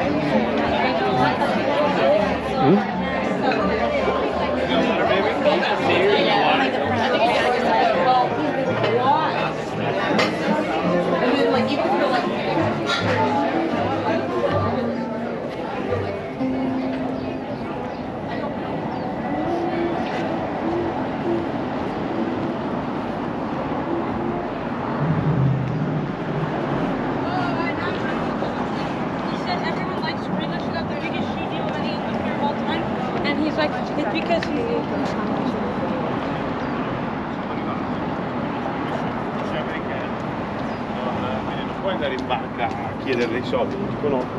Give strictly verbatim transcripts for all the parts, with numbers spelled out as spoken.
chiedere dei soldi, non ti conoscono.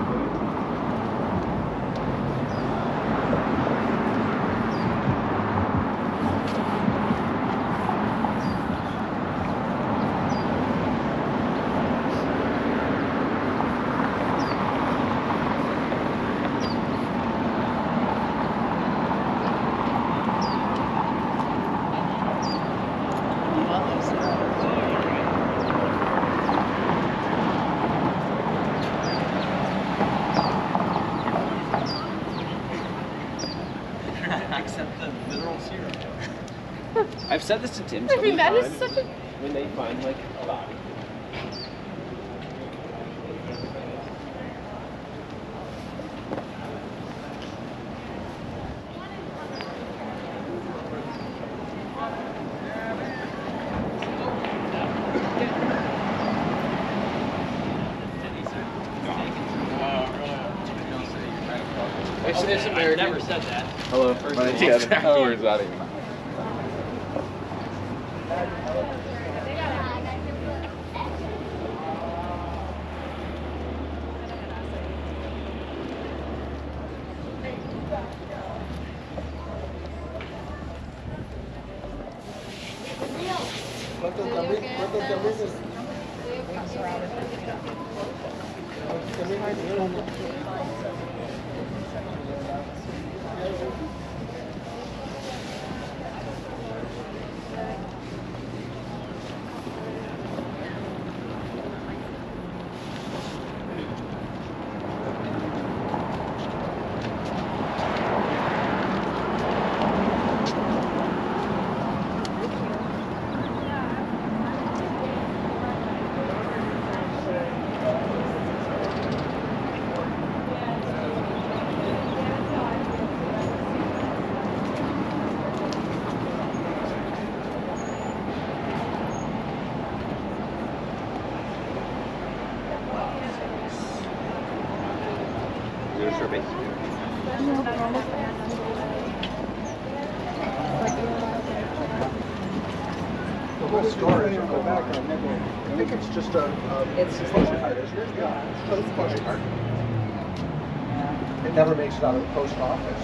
Except the mineral syrup. I've said this to Tim. I mean, that is such a... When they find like a body. I've never said that. Hello, my name's Kevin. Oh, where's that even? ¿Cuántos también? ¿Cuántos también? Storage on the back. I think it's just a, a it's closure card, isn't it? Yeah, it's a closure card. It never makes it out of the post office.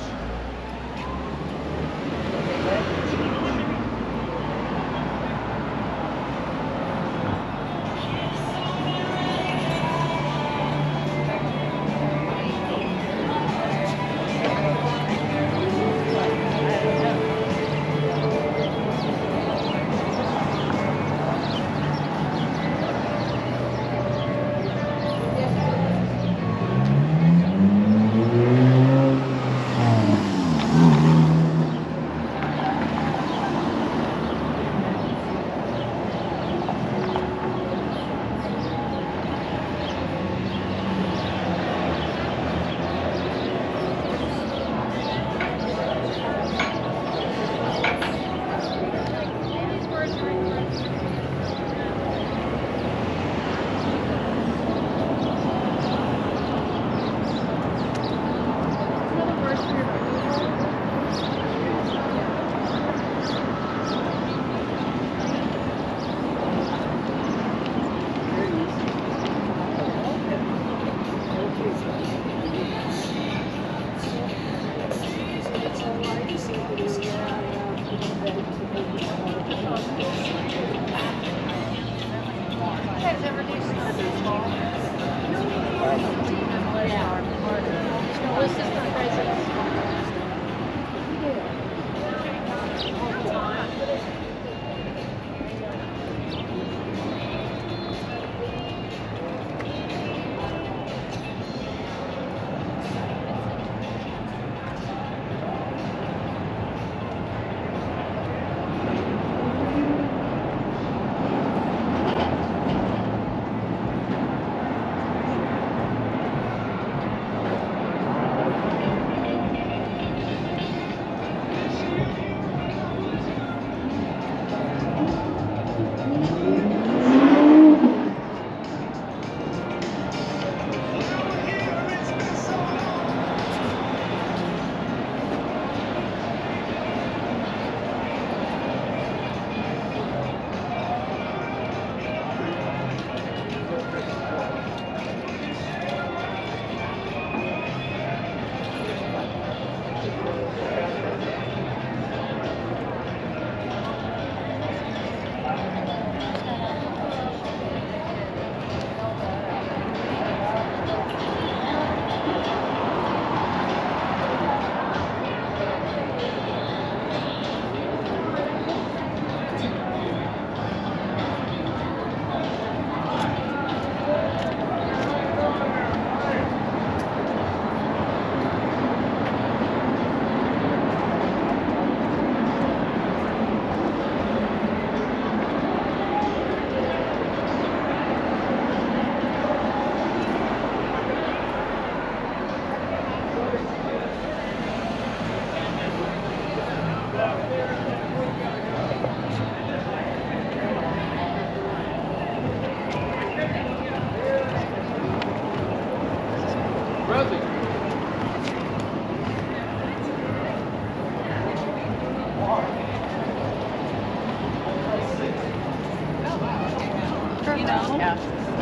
You know? Yeah.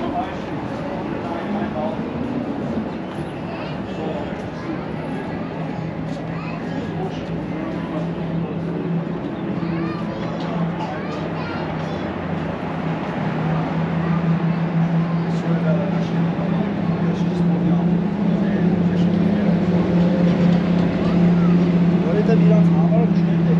Böyle de biraz hava var, düşünelim.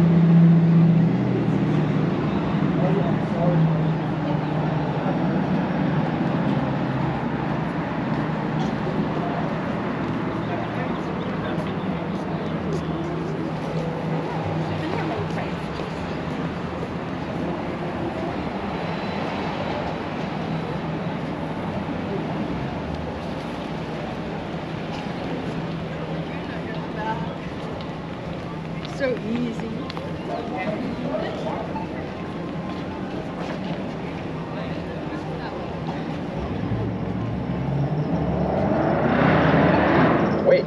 So easy. Wait.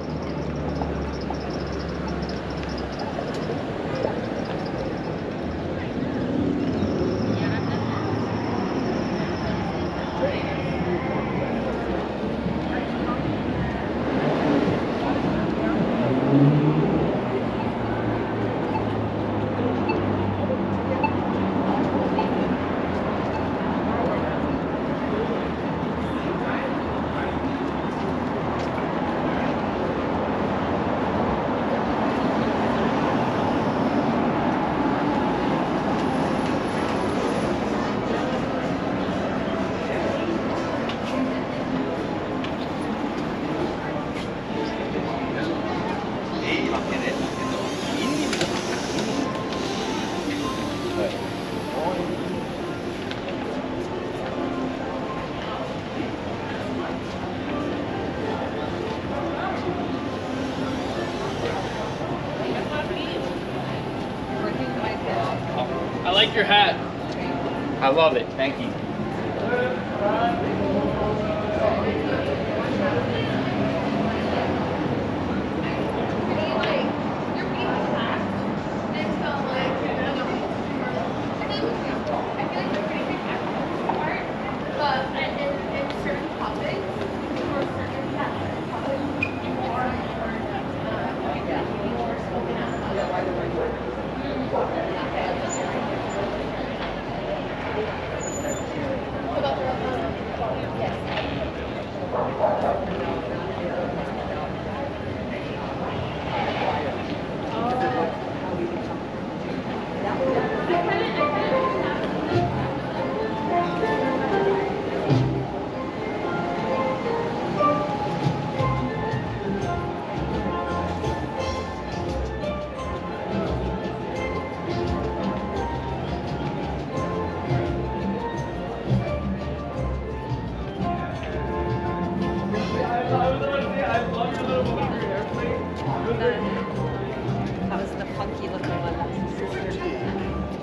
I like your hat. I love it. Thank you. That was the funky looking one. That's the sister.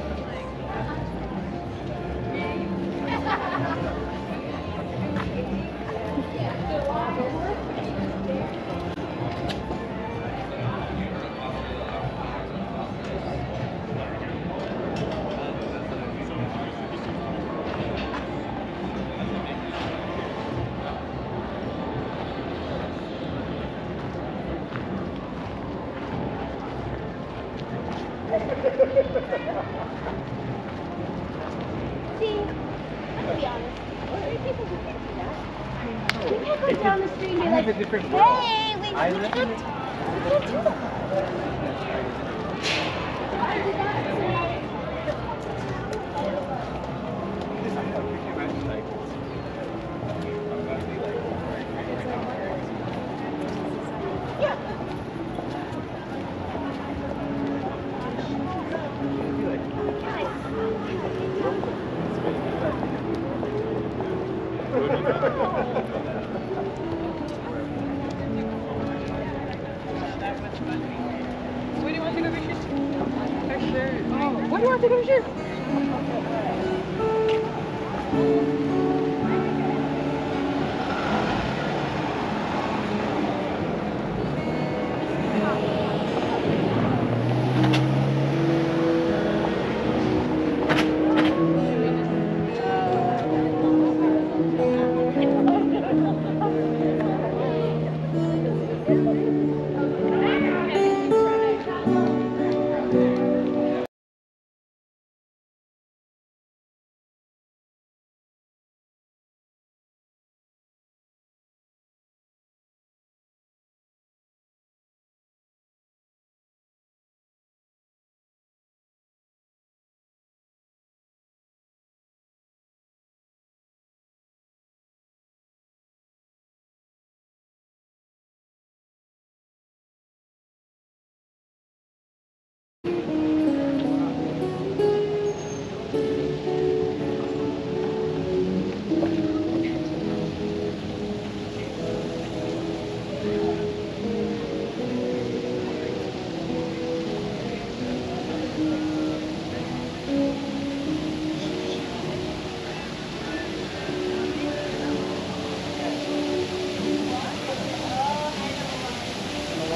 See, I'm gonna be honest. There are people who can't do that. We can't go down the street and be like, a different world. hey, we, we, I can't, live we in can't do that. Why do that? Yeah. Where do you want to go to shoot? For sure. Oh, where do you want to go to shoot?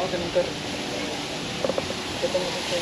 ako ganun ka rin. Ito mo kasi.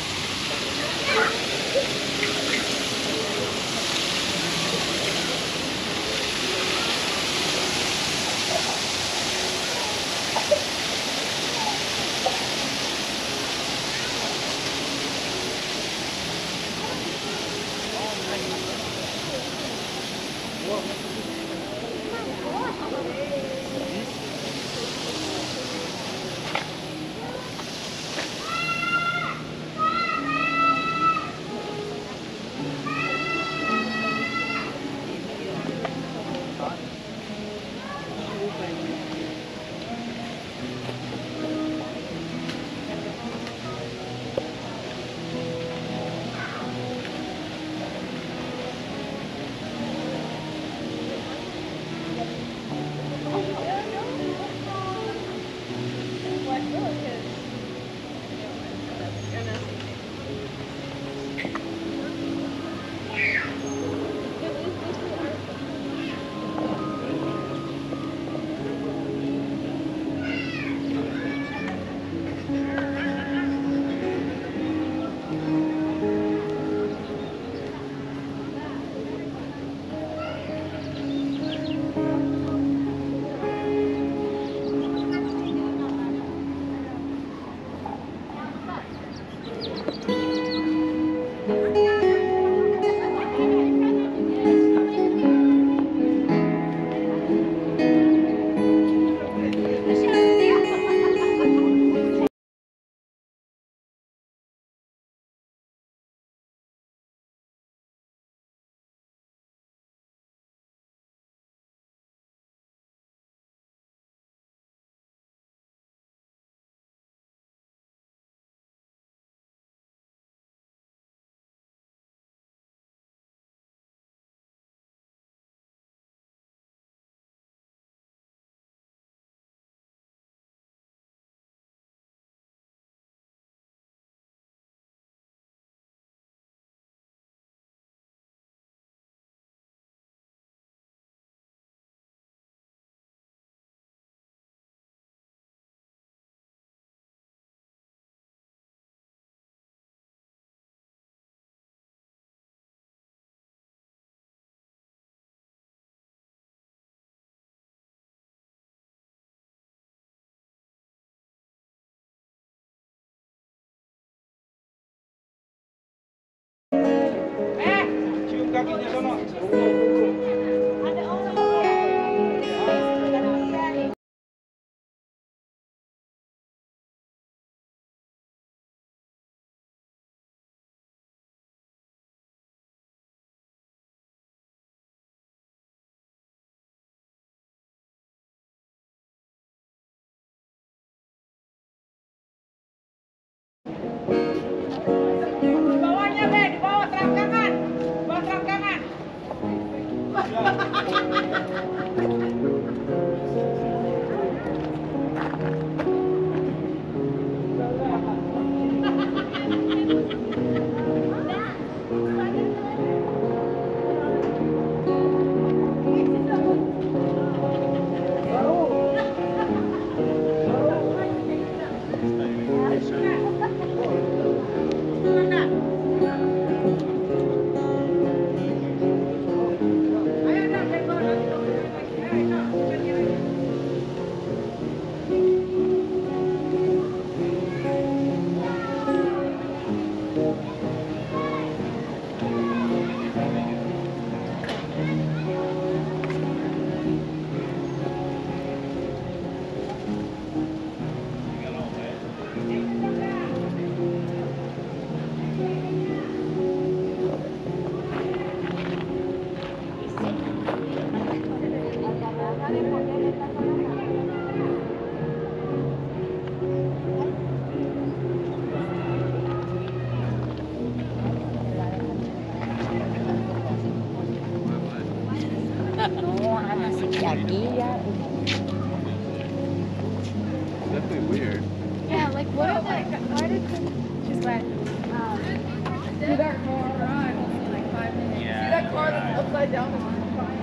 Definitely weird. Yeah, like what are the, why did the, she's like, um, see that car? Like five minutes. Yeah. See that car that's upside down? That's flying?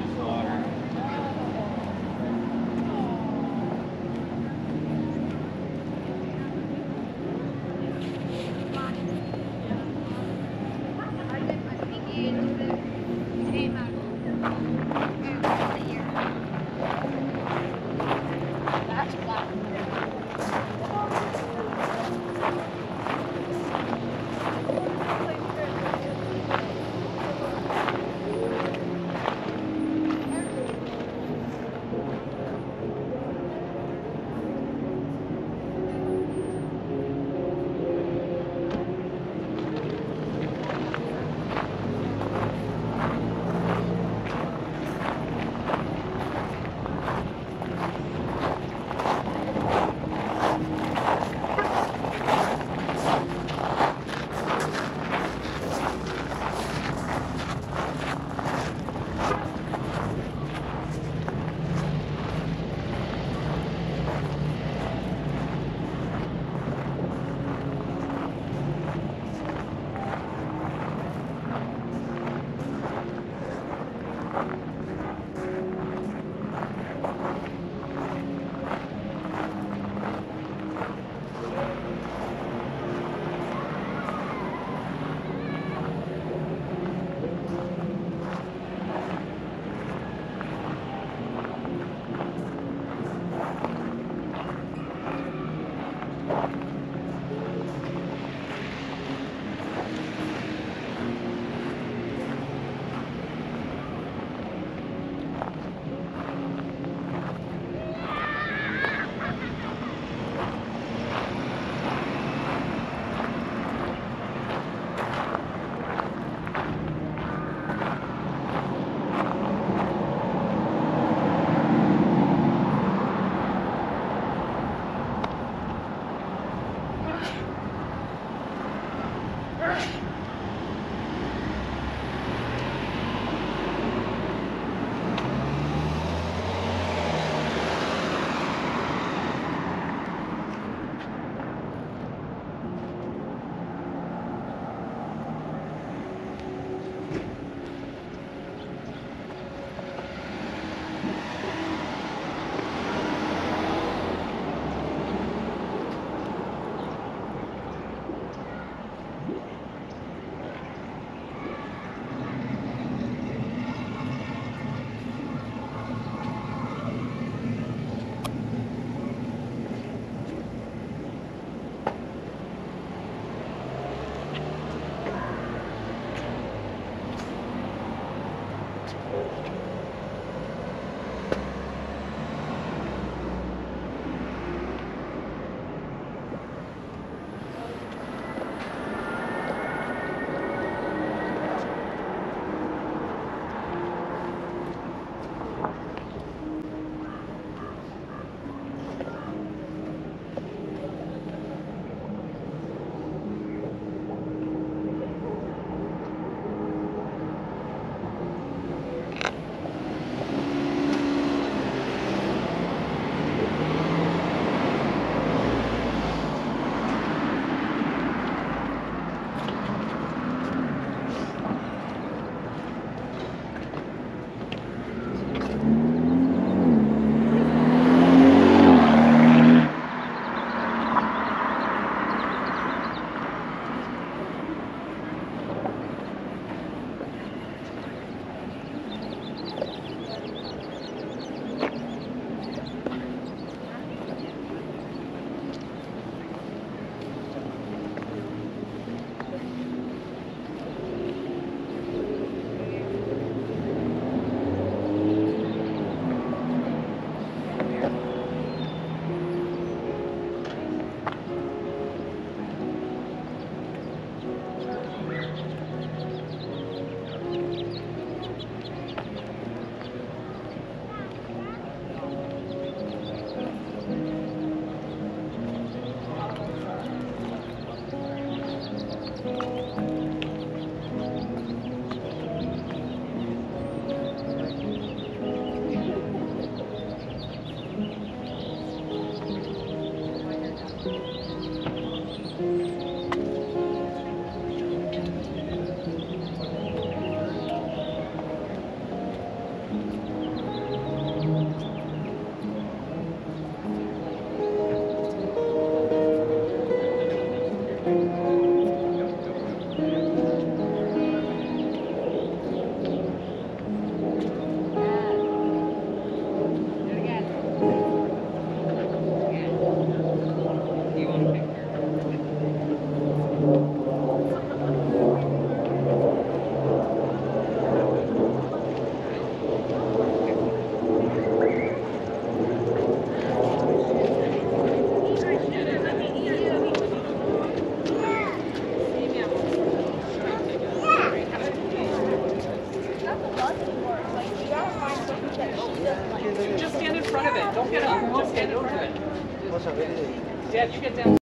Vamos a ver. Yeah, you get down.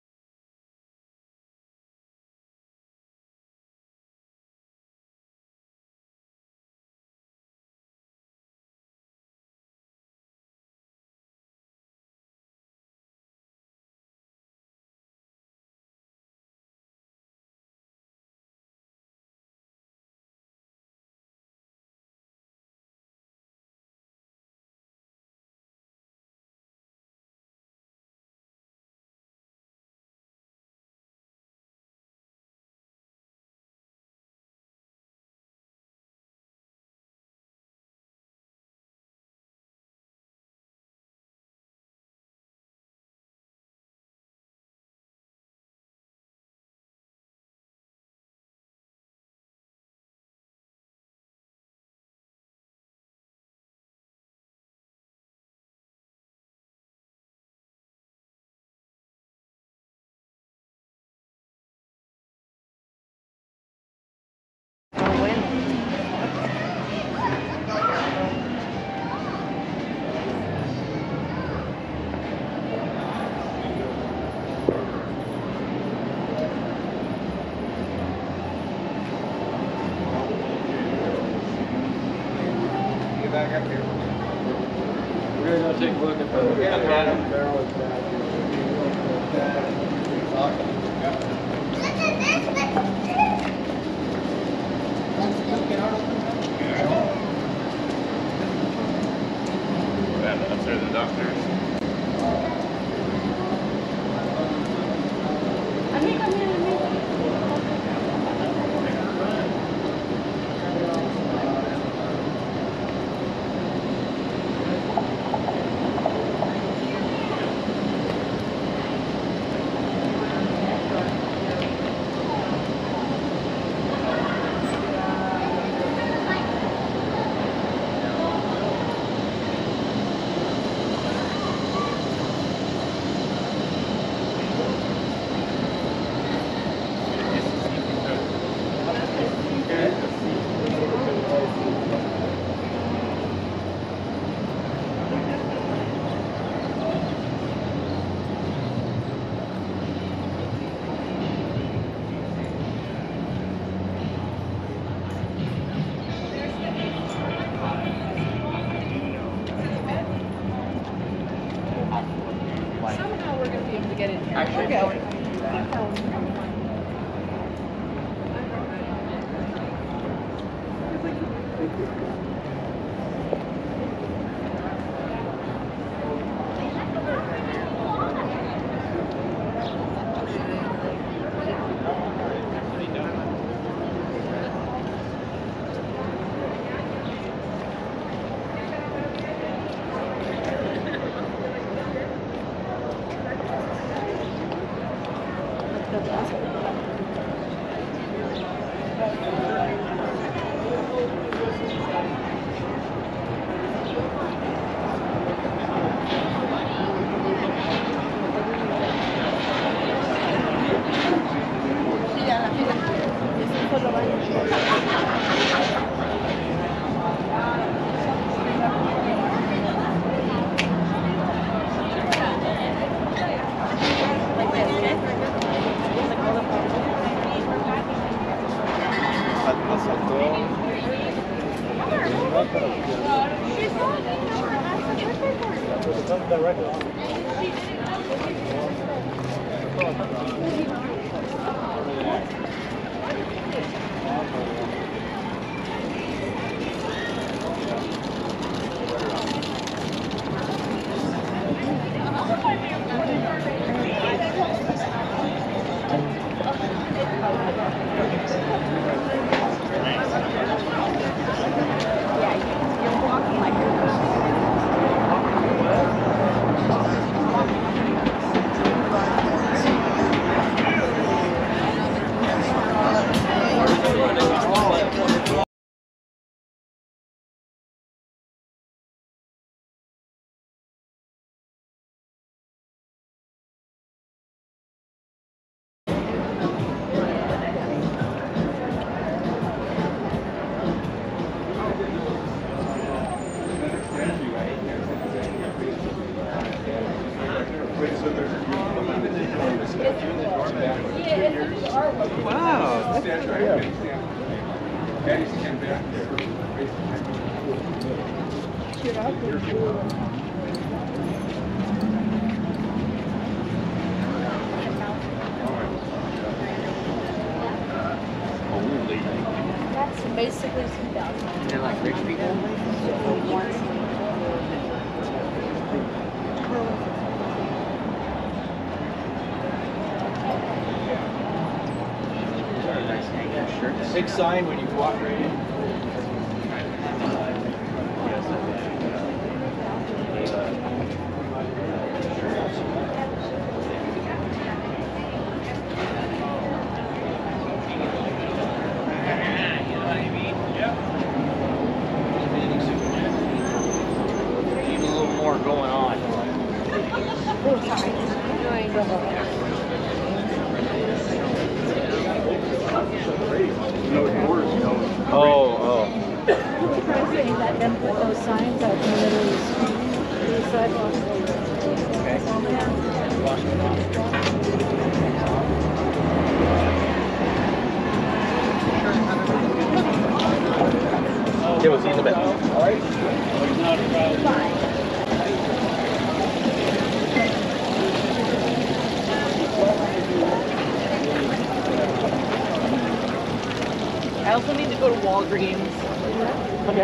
Back up here. We're gonna go take a look at the barrel Upstairs, the doctors. Somehow we're going to be able to get in here. Actually, We're going. Like this, okay? Like all the Wow. That's basically two thousand. They're like rich people. Big sign when you walk right in. Need a little more going on. Oh, oh. Surprising that them put those signs out in the middle of the street, the sidewalks. Yeah, we'll see you in a bit. All right. I also need to go to Walgreens. Okay.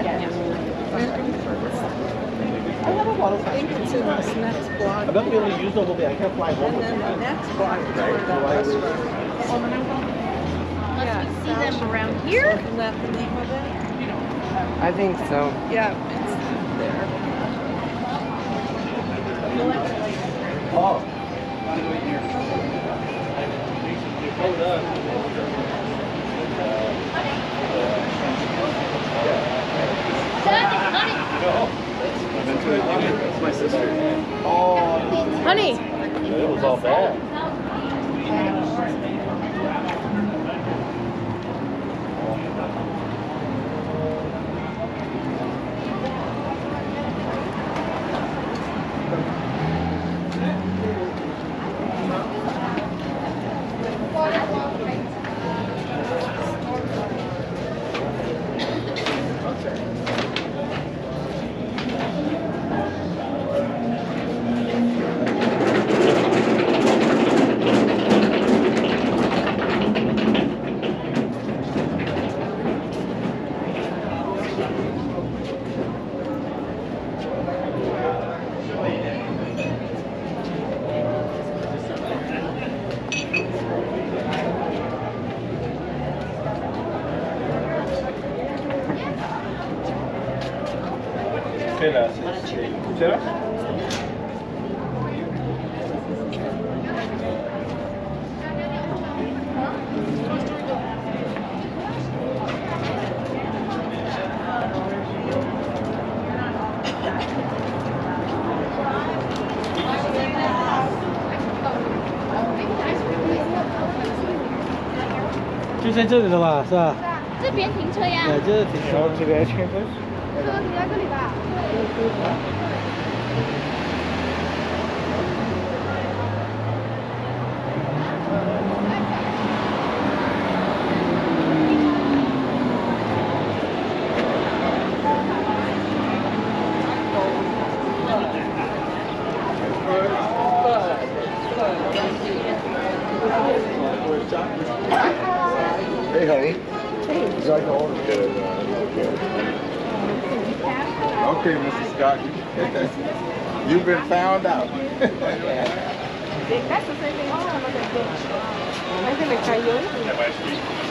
I have a lot of things in this next block. I'm not gonna be able to use the whole thing. I can't fly home. And then the next block is where that restaurant is. Unless we see them around here. Isn't that the name of it? I think so. Yeah, it's there. Oh. That's my sister. Honey. It was all bad. ¿Será? 就在这里了吧，是吧？ 这边停车呀。 对，这是停车。 这边全部。 车停在这里吧。 Hey, honey. Hey. Would you like to order? Good. Okay, Missus Scott. You've been found out. That's the same thing. I'm going to try yours.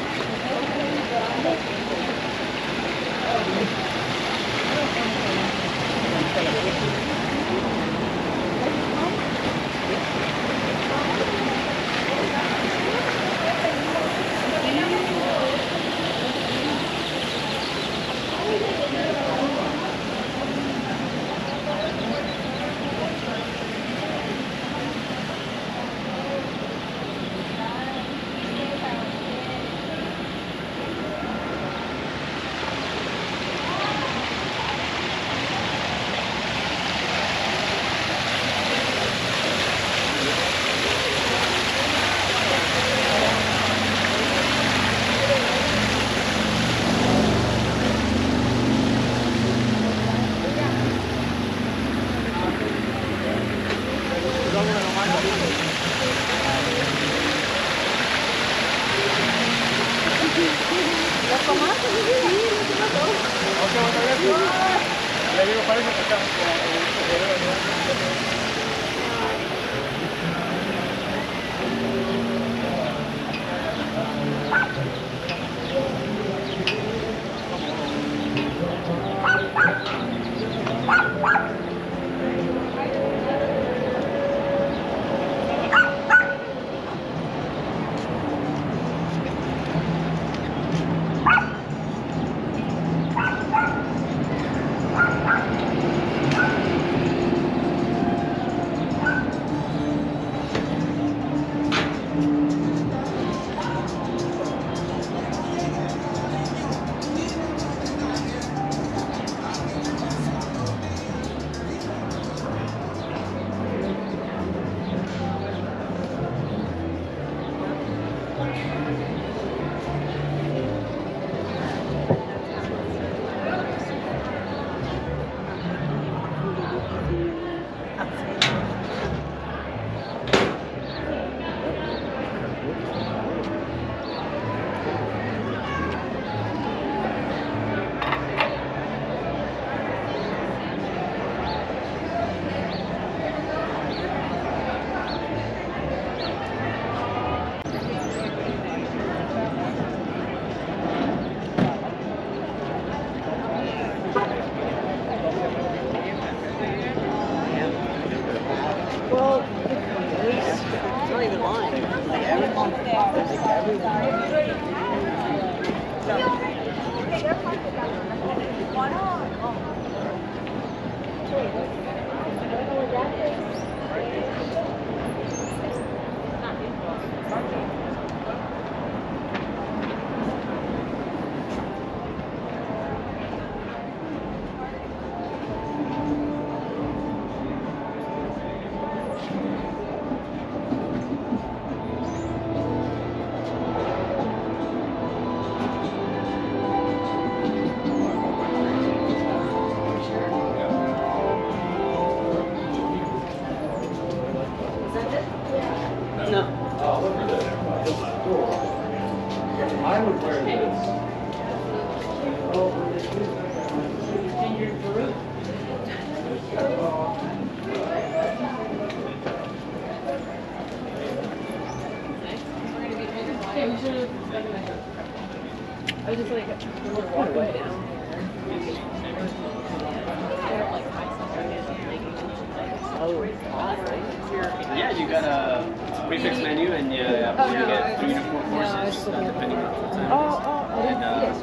Yeah, you got a prefix menu, and you, uh, you get three to four courses, uh, depending on the time. Oh, oh, And,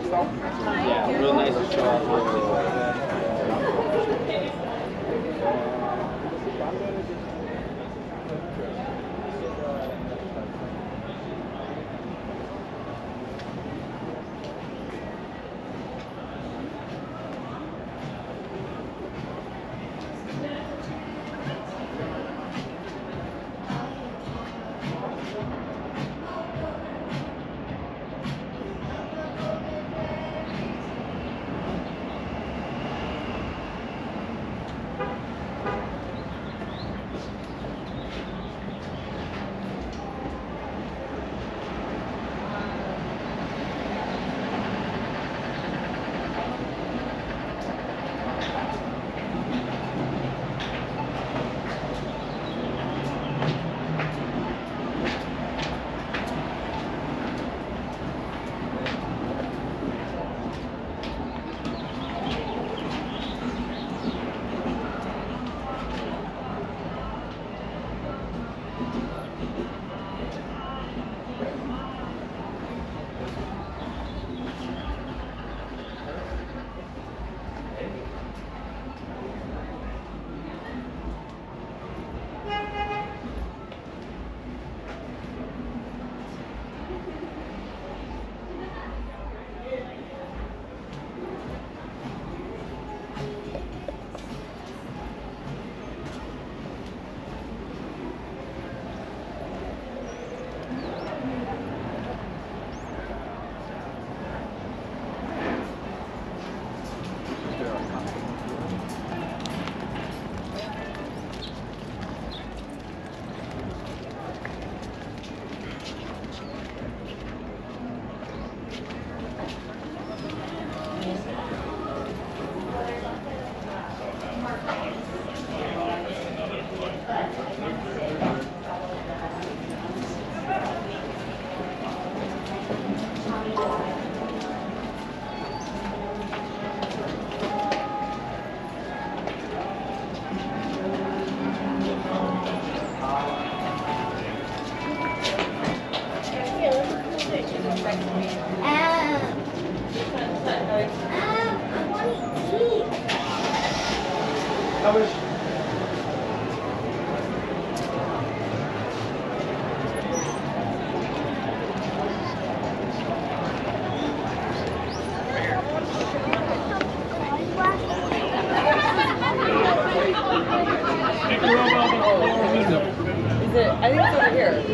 uh, yeah, real nice to show off. I want to eat. How much? Is it? I think it's over here.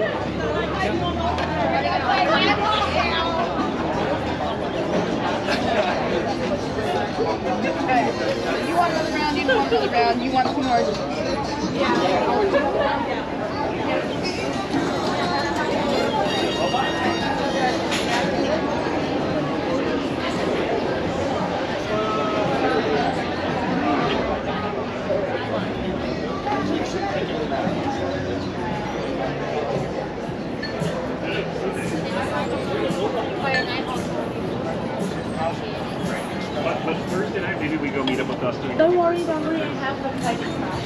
You want another round? You want another round? You want some more? But, but Thursday night, maybe we go meet up with Dustin. Don't worry, don't worry. I have the fight now.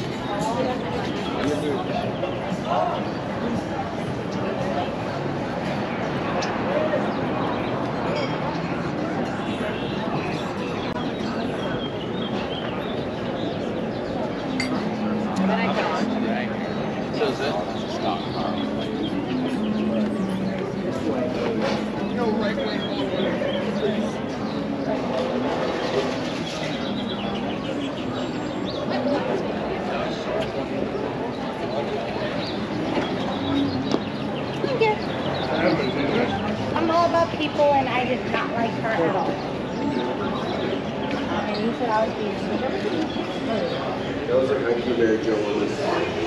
So is it? Stop. No right way. I'm all about people, and I did not like her at all. Um, and you said I was being super. That was like I can marry Joe Willis.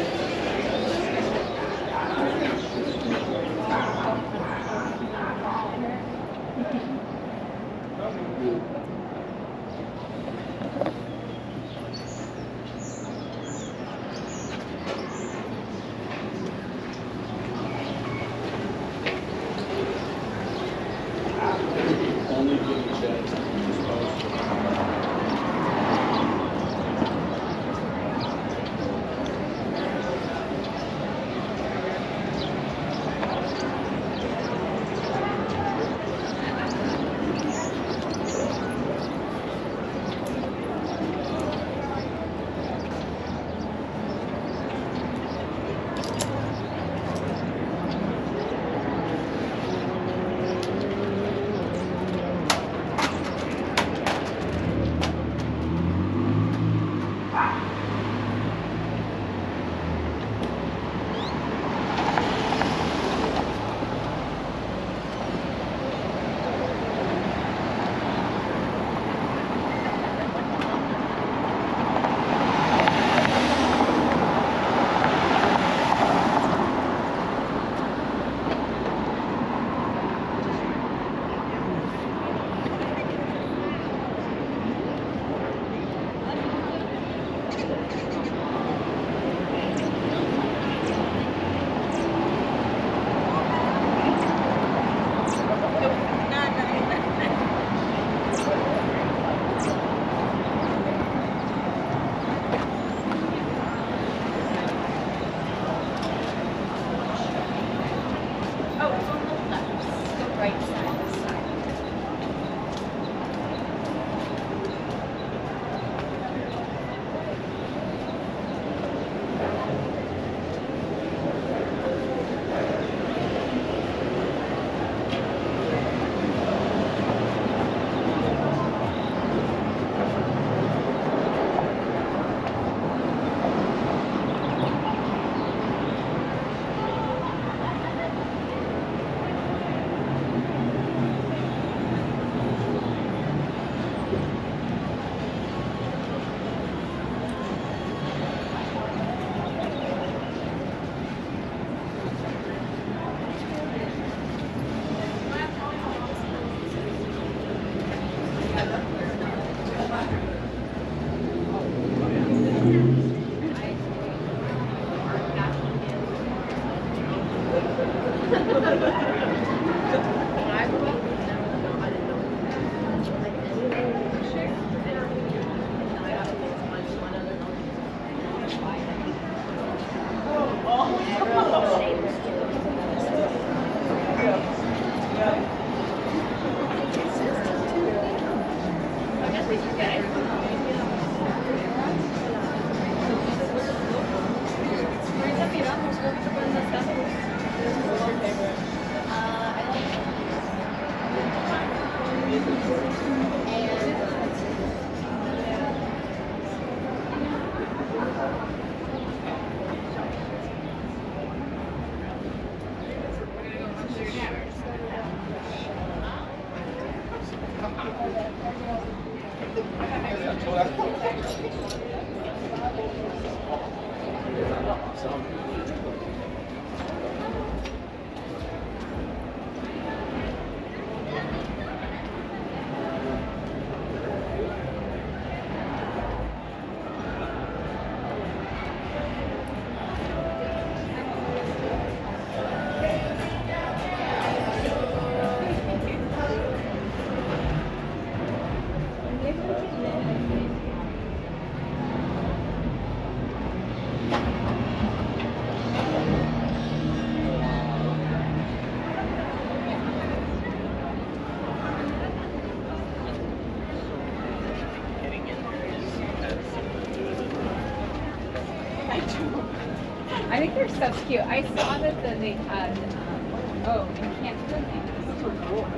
They're so cute. I saw that the, they had, um, oh, in Canada. These are cool.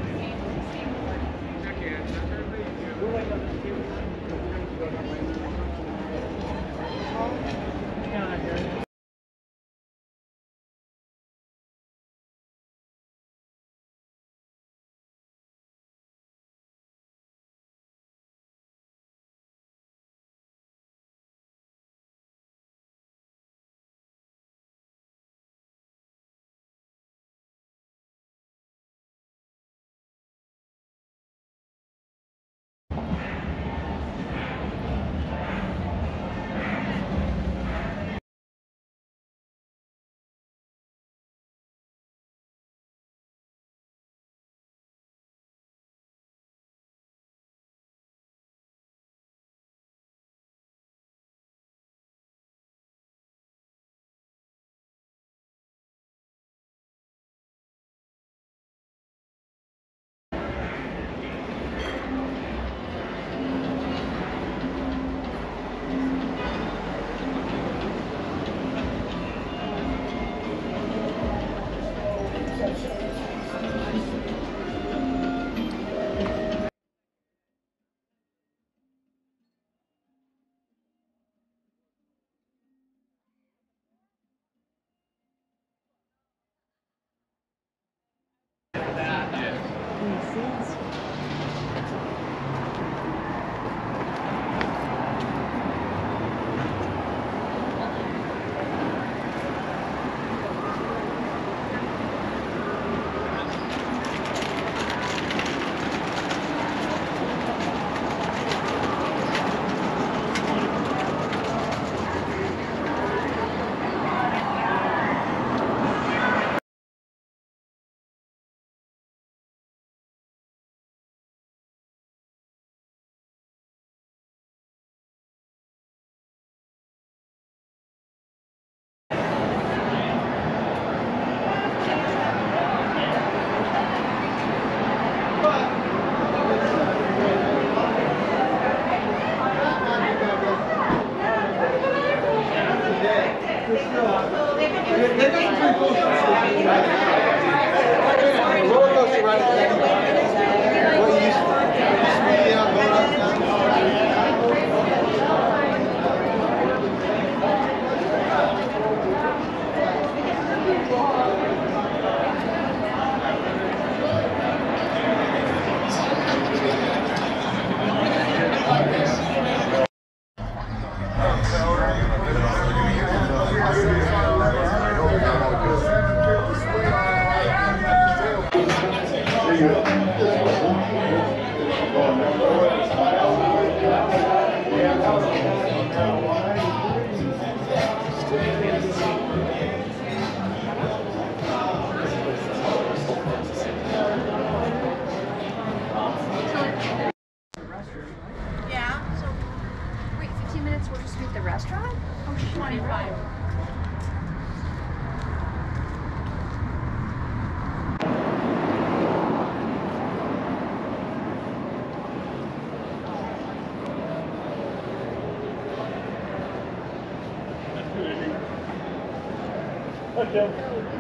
Hi, Kim.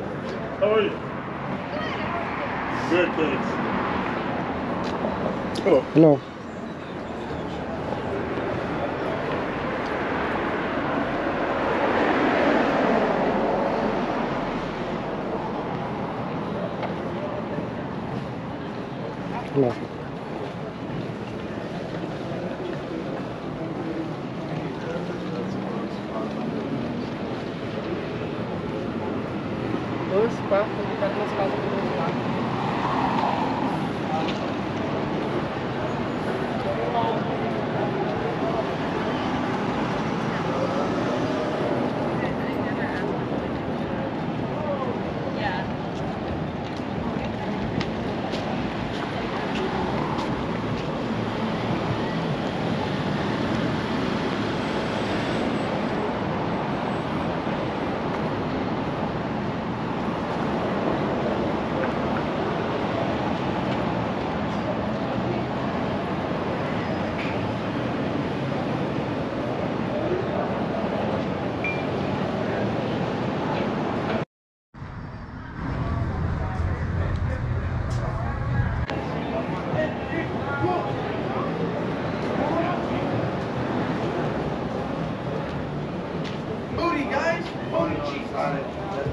How are you? Good, thanks. Hello. Hello. Hello. Dois quartos ali perto das casas do outro lado.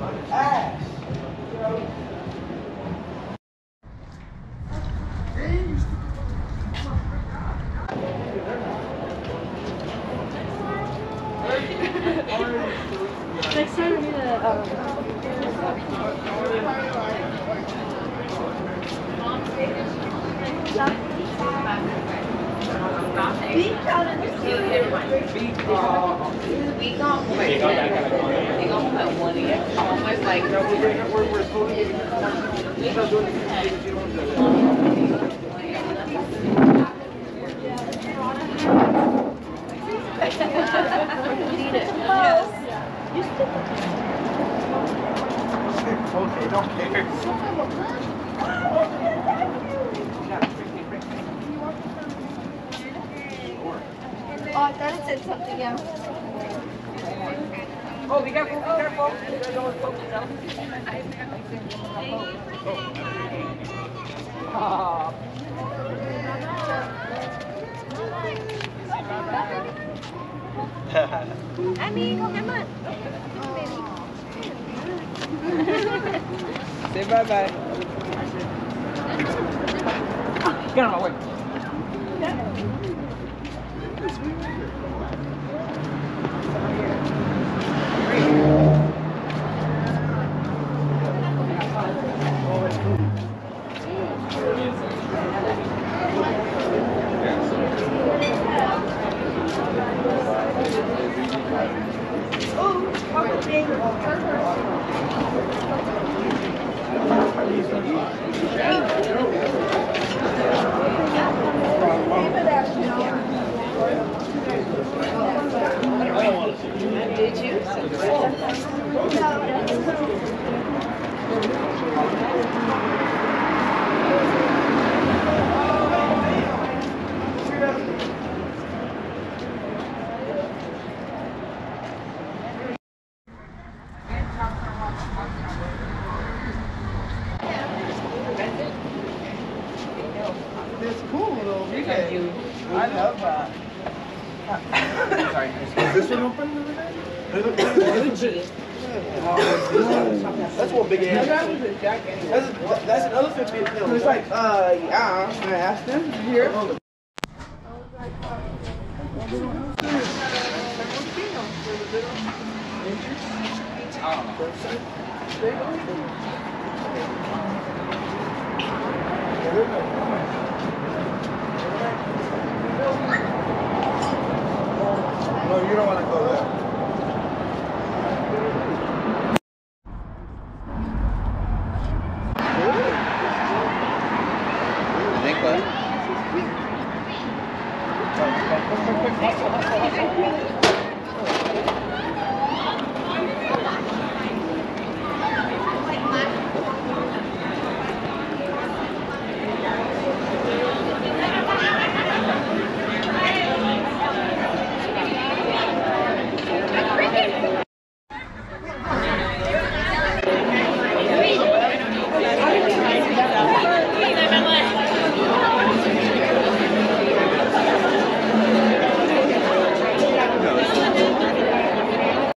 Next time we need a, um... Okay, don't care. Oh, I thought it said something else. Oh, be careful, be careful. Oh. I mean, come on. Say bye-bye. Get out of my way. Did you? It's cool though. I love that. Sorry. Is this one open over there? That's one big ass. That's, that's an elephant pit. It's like, uh, yeah, I asked him here. No, you don't want to go there.